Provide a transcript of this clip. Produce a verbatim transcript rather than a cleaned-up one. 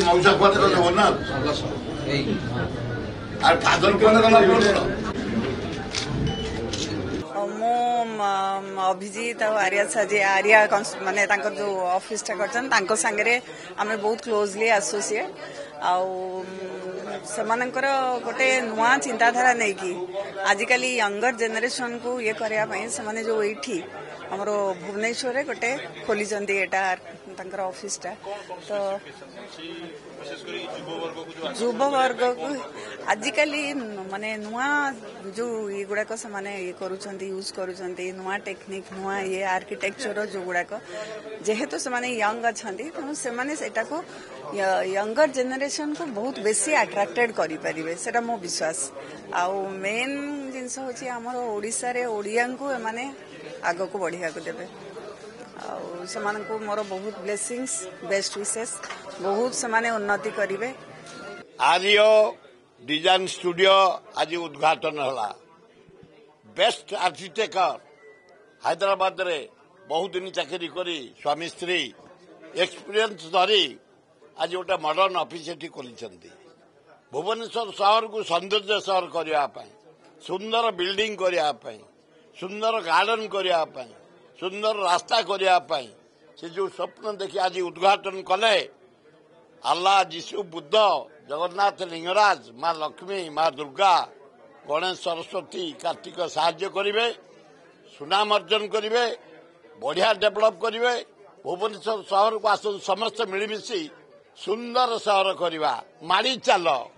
मौसा कुआते गले हो ना আর ফাদর কোনে গলা পড়লো मो अभिजीत और आर्या साजे आर्या माने तांकर जो ऑफिस टा करछन तांको संगे आमे बहुत क्लोजली एसोसिएट आउ सेमानकर गोटे नुआ चिंताधारा नहीं कि आजिकल यंगर जेनेरेशन को ये करया पई सेमाने जो एठी हमरो भुवनेश्वर रे गोटे खोली जंदी एटा तांकर ऑफिस टा तो युवा वर्ग को आजिकल माने नुआ जो ये गुड़ाक से माने ये करूछंती यूज करूछंती नुआ टेक्निक नुआ ये आर्किटेक्चर जो गुड़ाक जेहेतु से माने यंग अछंती तो से माने सेटा को यंगर जेनेरेशन को बहुत बेसी अट्रैक्टेड करि परिबे सेटा मो विश्वास आ मेन जिंस होची हमर ओडिसा रे ओडिया को माने आगो को बढ़िया को देबे से मोर बहुत ब्लेसिंग्स बेस्ट विशेष बहुत से उन्नति करेंगे। आर्य डिजाइन स्टूडियो आज उद्घाटन होला बेस्ट आर्किटेक्टर हैदराबाद रे बहुत दिन चाकरी करी स्वामी स्त्री एक्सपीरियंस धरी आज गोटे मॉडर्न ऑफिस एटी खोली भुवनेश्वर शहर को सौंदर्य शहर करने सुंदर बिल्डिंग करने सुंदर गार्डन करने सुंदर रास्ता करने से जो स्वप्न देखी आज उद्घाटन कले अल्लाह जीशु बुद्ध जगन्नाथ लिंगराज माँ लक्ष्मी माँ दुर्गा गणेश सरस्वती कार्तिक साहाय्य करेंगे सुनाम अर्जन करेंगे बढ़िया डेभलप करेंगे भुवनेश्वर शहर को आस समस्त मिलमिशी सुंदर शहर करवा माड़ी चाल।